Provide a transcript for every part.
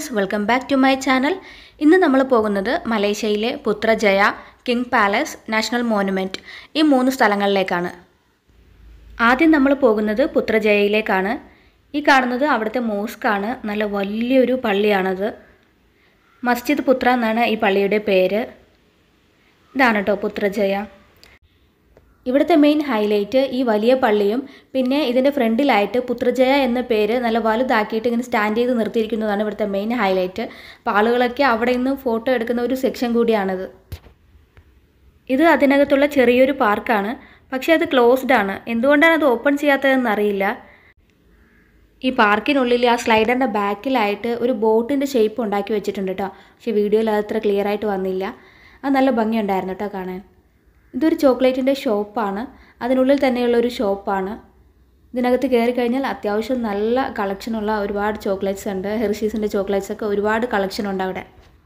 Welcome back to my channel. ഇന്ന് നമ്മൾ പോകുന്നത് മലേഷ്യയിലെ Putrajaya, king palace, national monument ഈ 3 സ്ഥലങ്ങളിലേക്കാണ്. ആദ്യം നമ്മൾ പോകുന്നത് പുത്രജയയിലേക്കാണ്. ഈ കാണുന്നത് അവിടുത്തെ മോസ്കാണ്. നല്ല വലിയൊരു പള്ളിയാണത്. മസ്ജിദ് പുത്ര എന്നാണ് ഈ പള്ളിയുടെ പേര്. ഇതാണ് കേട്ടോ പുത്രജയ. ഇവിടുത്തെ മെയിൻ ഹൈലൈറ്റ് ഈ വലിയ പള്ളിയും പിന്നെ ഇതിൻ്റെ ഫ്രണ്ടിലായിട്ട് പുത്രജയ എന്ന പേര് നല്ല വലുതാക്കിയിട്ട് ഇങ്ങനെ സ്റ്റാൻഡ് ചെയ്ത് നിർത്തിയിരിക്കുന്നതാണ് ഇവിടുത്തെ മെയിൻ ഹൈലൈറ്റ്. അപ്പോൾ ആളുകളൊക്കെ അവിടെ നിന്ന് ഫോട്ടോ എടുക്കുന്ന ഒരു സെക്ഷൻ കൂടിയാണിത്. ഇത് അതിനകത്തുള്ള ചെറിയൊരു പാർക്കാണ്, പക്ഷേ അത് ക്ലോസ്ഡ് ആണ്. എന്തുകൊണ്ടാണ് അത് ഓപ്പൺ ചെയ്യാത്തതെന്ന് അറിയില്ല. ഈ പാർക്കിനുള്ളിൽ ആ സ്ലൈഡറിൻ്റെ ബാക്കിലായിട്ട് ഒരു ബോട്ടിൻ്റെ ഷേപ്പ് ഉണ്ടാക്കി വെച്ചിട്ടുണ്ട് കേട്ടോ. പക്ഷേ വീഡിയോയിൽ അത് അത്ര ക്ലിയർ ആയിട്ട് വന്നില്ല. അത് നല്ല ഭംഗിയുണ്ടായിരുന്നു കേട്ടോ കാണാൻ. ഇതൊരു ചോക്ലേറ്റിൻ്റെ ഷോപ്പാണ്. അതിനുള്ളിൽ തന്നെയുള്ളൊരു ഷോപ്പാണ്. ഇതിനകത്ത് കയറി കഴിഞ്ഞാൽ അത്യാവശ്യം നല്ല കളക്ഷനുള്ള ഒരുപാട് ചോക്ലേറ്റ്സ് ഉണ്ട്. ഹെർഷീസിൻ്റെ ചോക്ലേറ്റ്സൊക്കെ ഒരുപാട് കളക്ഷൻ ഉണ്ട് അവിടെ.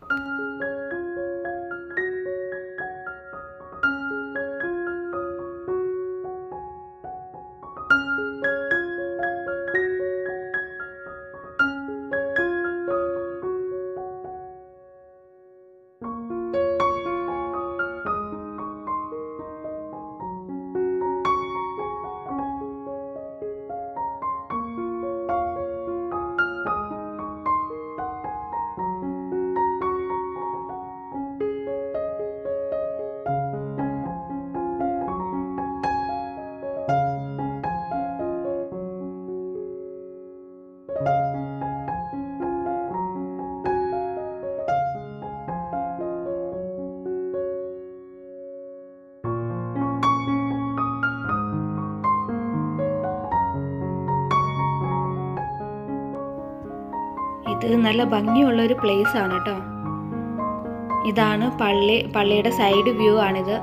ഇത് നല്ല ഭംഗിയുള്ളൊരു പ്ലേസ് ആണ് കേട്ടോ. ഇതാണ് പള്ളിയുടെ സൈഡ് വ്യൂ ആണിത്.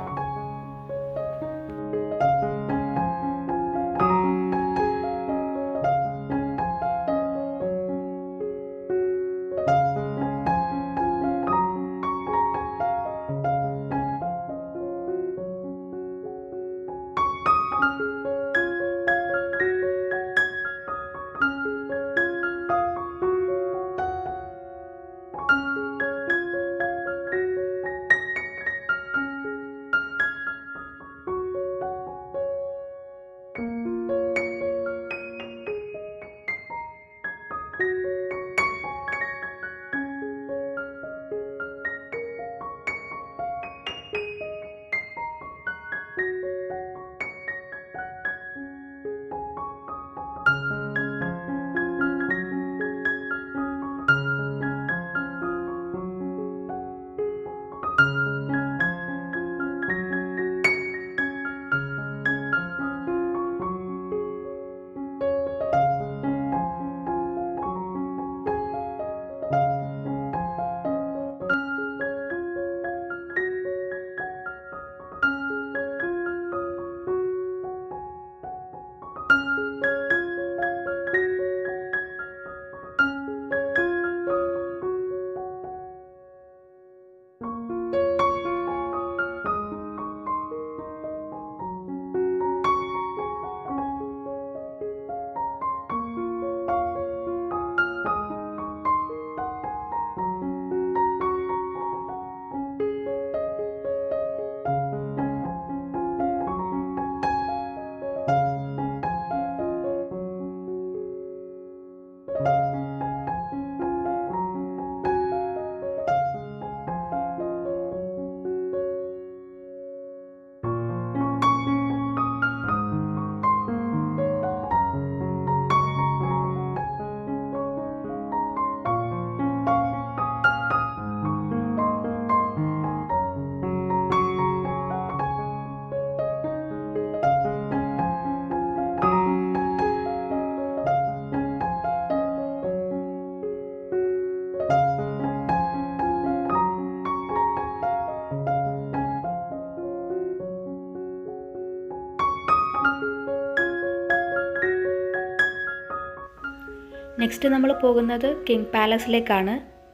നെക്സ്റ്റ് നമ്മൾ പോകുന്നത് കിങ് പാലസിലേക്കാണ്.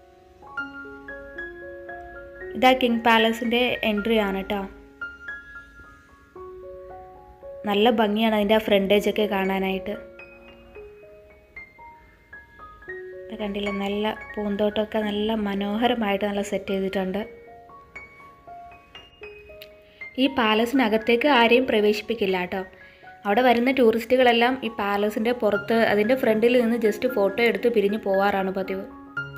ഇതാ കിങ് പാലസിൻ്റെ എൻട്രി ആണ് കേട്ടോ. നല്ല ഭംഗിയാണ് അതിൻ്റെ ആ ഫ്രണ്ടേജൊക്കെ കാണാനായിട്ട്. കണ്ടില്ല, നല്ല പൂന്തോട്ടമൊക്കെ നല്ല മനോഹരമായിട്ട് നല്ല സെറ്റ് ചെയ്തിട്ടുണ്ട്. ഈ പാലസിനകത്തേക്ക് ആരെയും പ്രവേശിപ്പിക്കില്ല കേട്ടോ. അവിടെ വരുന്ന ടൂറിസ്റ്റുകളെല്ലാം ഈ പാലസിൻ്റെ പുറത്ത് അതിൻ്റെ ഫ്രണ്ടിൽ നിന്ന് ജസ്റ്റ് ഫോട്ടോ എടുത്ത് പിരിഞ്ഞു പോവാറാണ് പതിവ്.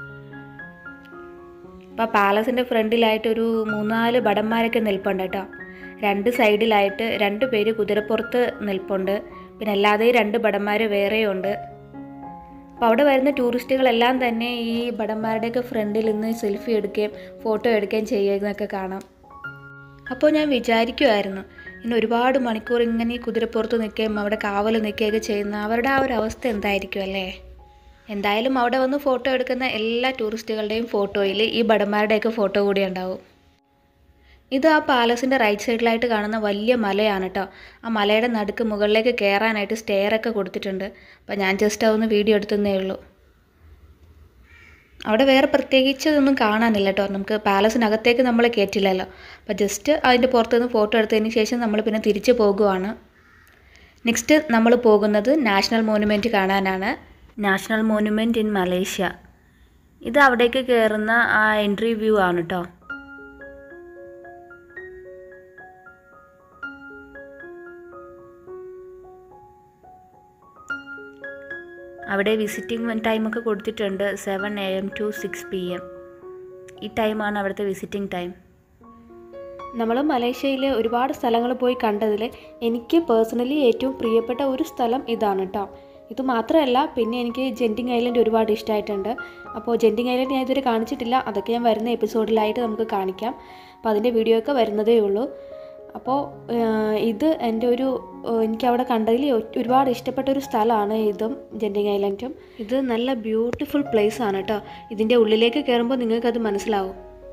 അപ്പോൾ പാലസിൻ്റെ ഫ്രണ്ടിലായിട്ട് ഒരു 3-4 ഭടന്മാരൊക്കെ നിൽപ്പുണ്ട് കേട്ടോ. 2 സൈഡിലായിട്ട് 2 പേര് കുതിരപ്പുറത്ത് നിൽപ്പുണ്ട്. പിന്നെ അല്ലാതെ 2 ഭടന്മാർ വേറെയുണ്ട്. അപ്പോൾ അവിടെ വരുന്ന ടൂറിസ്റ്റുകളെല്ലാം തന്നെ ഈ ഭടന്മാരുടെയൊക്കെ ഫ്രണ്ടിൽ നിന്ന് സെൽഫി എടുക്കുകയും ഫോട്ടോ എടുക്കുകയും ചെയ്യുന്നതൊക്കെ കാണാം. അപ്പോൾ ഞാൻ വിചാരിക്കുമായിരുന്നു, ഇനി ഒരുപാട് മണിക്കൂർ ഇങ്ങനെ ഈ കുതിരപ്പുറത്ത് നിൽക്കുകയും അവിടെ കാവൽ നിൽക്കുകയൊക്കെ ചെയ്യുന്ന അവരുടെ ആ ഒരു അവസ്ഥ എന്തായിരിക്കും അല്ലേ. എന്തായാലും അവിടെ വന്ന് ഫോട്ടോ എടുക്കുന്ന എല്ലാ ടൂറിസ്റ്റുകളുടെയും ഫോട്ടോയിൽ ഈ ഭടന്മാരുടെയൊക്കെ ഫോട്ടോ കൂടി ഉണ്ടാവും. ഇത് ആ പാലസിൻ്റെ റൈറ്റ് സൈഡിലായിട്ട് കാണുന്ന വലിയ മലയാണ് കേട്ടോ. ആ മലയുടെ നടുക്ക് മുകളിലേക്ക് കയറാനായിട്ട് സ്റ്റെയറൊക്കെ കൊടുത്തിട്ടുണ്ട്. അപ്പോൾ ഞാൻ ജസ്റ്റ് അതൊന്ന് വീഡിയോ എടുത്തതേ ഉള്ളൂ. അവിടെ വേറെ പ്രത്യേകിച്ച് ഒന്നും കാണാനില്ല കേട്ടോ. നമുക്ക് പാലസിനകത്തേക്ക് നമ്മൾ കയറ്റില്ലല്ലോ. അപ്പോൾ ജസ്റ്റ് അതിൻ്റെ പുറത്തുനിന്ന് ഫോട്ടോ എടുത്തതിന് ശേഷം നമ്മൾ പിന്നെ തിരിച്ചു പോകുവാണ്. നെക്സ്റ്റ് നമ്മൾ പോകുന്നത് നാഷണൽ മോണുമെൻറ്റ് കാണാനാണ്. National monument in Malaysia. ഇത് അവിടേക്ക് കയറുന്ന ആ എൻട്രി വ്യൂ ആണ് കേട്ടോ. അവിടെ വിസിറ്റിംഗ് ടൈമൊക്കെ കൊടുത്തിട്ടുണ്ട്, 7 AM to 6 PM. ഈ ടൈമാണ് അവിടുത്തെ വിസിറ്റിംഗ് ടൈം. നമ്മൾ മലേഷ്യയിൽ ഒരുപാട് സ്ഥലങ്ങൾ പോയി കണ്ടതിൽ എനിക്ക് പേഴ്സണലി ഏറ്റവും പ്രിയപ്പെട്ട ഒരു സ്ഥലം ഇതാണ് കേട്ടോ. ഇത് മാത്രമല്ല, പിന്നെ എനിക്ക് ജെൻറ്റിങ് ഐലൻഡ് ഒരുപാട് ഇഷ്ടമായിട്ടുണ്ട്. അപ്പോൾ ജെൻറ്റിങ് ഐലൻഡ് ഞാൻ ഇതുവരെ കാണിച്ചിട്ടില്ല. അതൊക്കെ ഞാൻ വരുന്ന എപ്പിസോഡിലായിട്ട് നമുക്ക് കാണിക്കാം. അപ്പോൾ അതിൻ്റെ വീഡിയോ ഒക്കെ വരുന്നതേ ഉള്ളൂ. അപ്പോൾ ഇത് എനിക്കവിടെ കണ്ടതിൽ ഒരുപാട് ഇഷ്ടപ്പെട്ട ഒരു സ്ഥലമാണ് ഇതും, ജെൻറ്റിങ് ഐലൻഡും. ഇത് നല്ല ബ്യൂട്ടിഫുൾ പ്ലേസ് ആണ് കേട്ടോ. ഇതിൻ്റെ ഉള്ളിലേക്ക് കയറുമ്പോൾ നിങ്ങൾക്കത് മനസ്സിലാവും.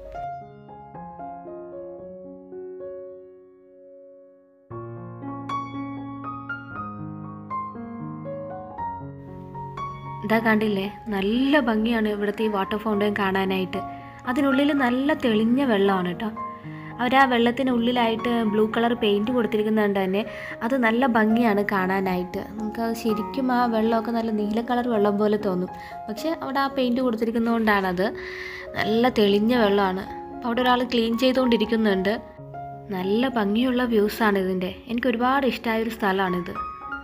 ഇതാ കണ്ടില്ലേ, നല്ല ഭംഗിയാണ് ഇവിടുത്തെ ഈ വാട്ടർ ഫൗണ്ടൈൻ കാണാനായിട്ട്. അതിനുള്ളിൽ നല്ല തെളിഞ്ഞ വെള്ളമാണ് കേട്ടോ. അവർ ആ വെള്ളത്തിനുള്ളിലായിട്ട് ബ്ലൂ കളർ പെയിൻറ്റ് കൊടുത്തിരിക്കുന്നതുകൊണ്ട് തന്നെ അത് നല്ല ഭംഗിയാണ് കാണാനായിട്ട്. നമുക്കത് ശരിക്കും ആ വെള്ളമൊക്കെ നല്ല നീല കളർ വെള്ളം പോലെ തോന്നും. പക്ഷേ അവിടെ ആ പെയിൻറ്റ് കൊടുത്തിരിക്കുന്നതുകൊണ്ടാണത് നല്ല തെളിഞ്ഞ വെള്ളമാണ്. അപ്പോൾ അവിടെ ഒരാൾ ക്ലീൻ ചെയ്തുകൊണ്ടിരിക്കുന്നുണ്ട്. നല്ല ഭംഗിയുള്ള വ്യൂസാണ് ഇതിൻ്റെ. എനിക്ക് ഒരുപാട് ഇഷ്ടമായൊരു സ്ഥലമാണിത്.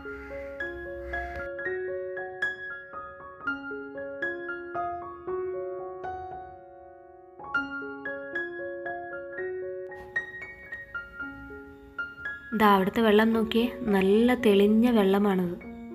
ഇതാ അവിടുത്തെ വെള്ളം നോക്കിയേ, നല്ല തെളിഞ്ഞ വെള്ളമാണത്.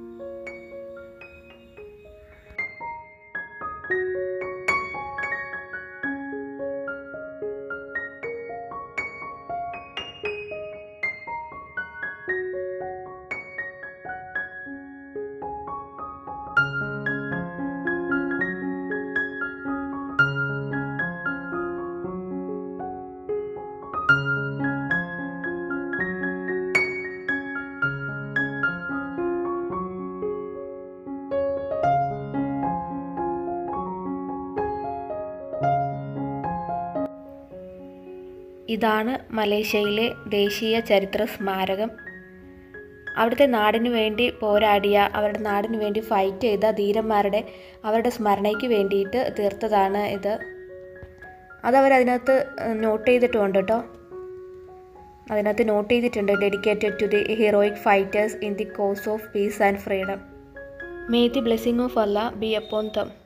ഇതാണ് മലേഷ്യയിലെ ദേശീയ ചരിത്ര സ്മാരകം. അവിടുത്തെ നാടിനു വേണ്ടി പോരാടിയ, അവരുടെ നാടിനു വേണ്ടി ഫൈറ്റ് ചെയ്ത ധീരന്മാരുടെ അവരുടെ സ്മരണയ്ക്ക് വേണ്ടിയിട്ട് തീർത്തതാണ് ഇത്. അതവരതിനകത്ത് നോട്ട് ചെയ്തിട്ടുണ്ട് കേട്ടോ. അതിനകത്ത് നോട്ട് ചെയ്തിട്ടുണ്ട്, dedicated to the heroic fighters in the cause of peace and freedom. May the blessing of Allah be upon dum.